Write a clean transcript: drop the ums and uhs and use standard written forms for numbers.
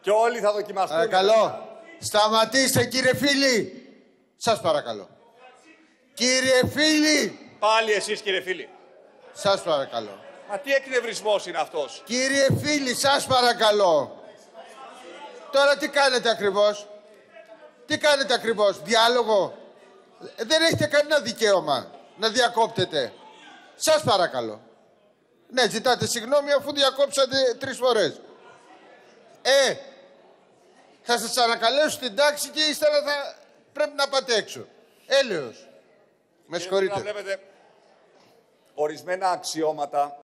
Και όλοι θα δοκιμαστούν. Παρακαλώ. Σταματήστε, κύριε φίλοι. Σας παρακαλώ. Κύριε φίλοι. Πάλι εσείς, κύριε φίλοι. Σας παρακαλώ. Μα τι εκνευρισμός είναι αυτός. Κύριε φίλοι, σας παρακαλώ. Τώρα τι κάνετε ακριβώς. Τι κάνετε ακριβώς. Διάλογο. Δεν έχετε κανένα δικαίωμα να διακόπτετε. Σας παρακαλώ. Ναι, ζητάτε συγγνώμη αφού διακόψατε 3 φορές. Θα σας ανακαλέσω στην τάξη και ύστερα θα πρέπει να πάτε έξω. Έλεος. Με συγχωρείτε. Βλέπετε ορισμένα αξιώματα